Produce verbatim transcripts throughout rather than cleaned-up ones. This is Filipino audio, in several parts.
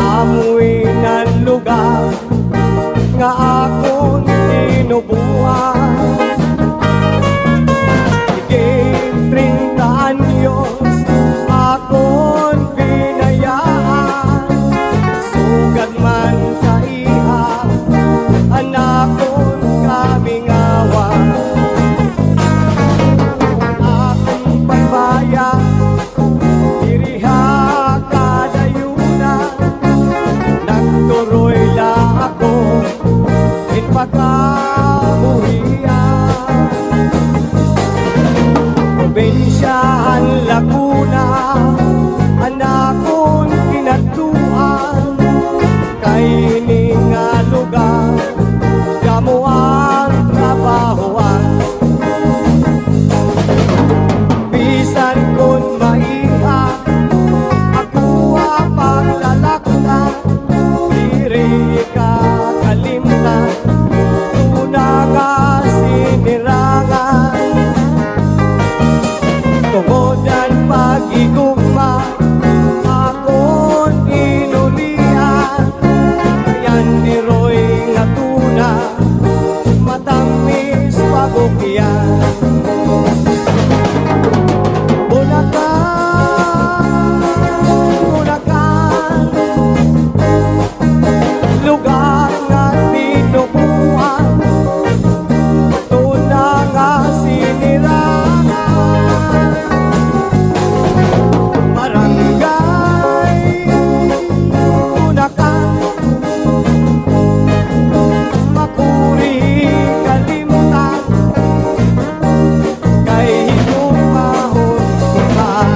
amoy ng lugar nga akong tinubuan. Higit treinta anyos akong binayaan, sugad man kaiha anak kong kamingawan. Akong pagbaya diriha kadayuna, nagturoy la ako in pagkabuhian. Probinsyahan Laguna anak kong kinatuan, kay ini nga lugar kamo ang trabahoan. Bisan kon maiha ako ang paglalakdan, diri ka kalimtan tuna nga sinirangan. Tungod ang pag-igugma akong inulian, kayan diroy nga tuna matamis pagukyan. Bulacan, Bulacan, lugar nga tinubuan, tuna nga sinirangan. Barangay Bulacan, Makuri kalimtan, kay higugmahon suman.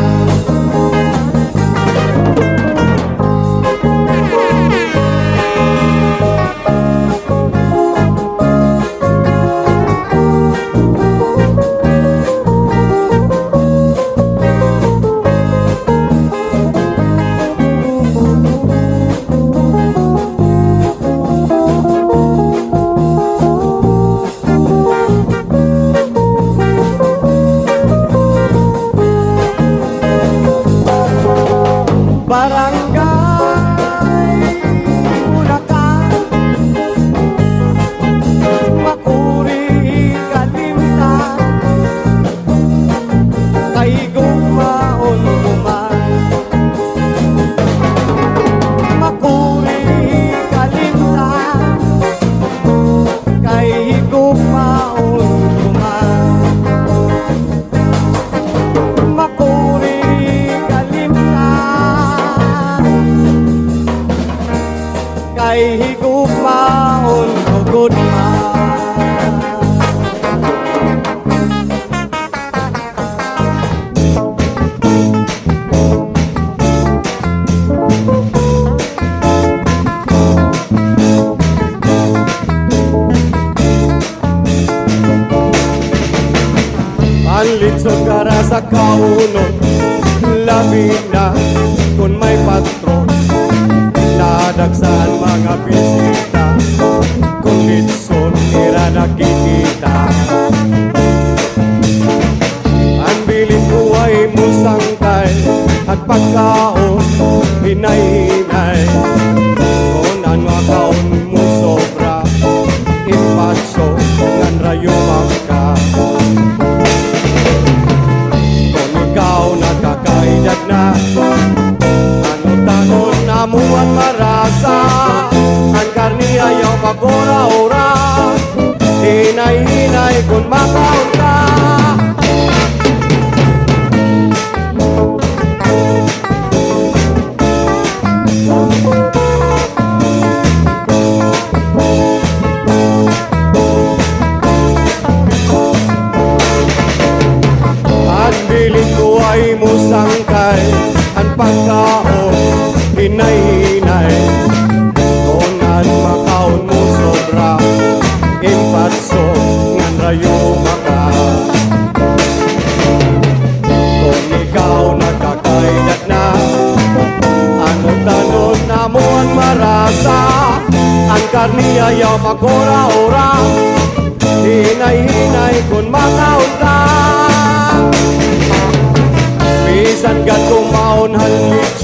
Barangay Bulacan, Makuri kalimtan, kay gugmaon kuman. Makuri kalimtan, kay gugmaon kuman. Makuri kalimtan, kay higugmaon kugod man. Panlitsod kara sa kaunod, labi na kung may patron, nadagsan mga bisita, kung litson ira nakikita. Ang bilin ko ay musangkay at pagkaon hinay-hinay, kung ano akaon mo sobra impatso ngan rayumang ka. Kung ikaw nakakaidad na, ano tanon na mo ang marasa, ang karni ayaw pag-ora-ora, hinay-hinay kung makaon ka. Ang bilin ko ay musangkay, ang pagkaon hinay-hinay, kung an makaon mo sobra impatso ngan rayo maka. Kung ikaw nakakaidad na, ano tanon na mo ang marasa, ang karni ayaw pag-ora-ora, hinay-hinay kung makaon ka. Bisan gat kumaon halit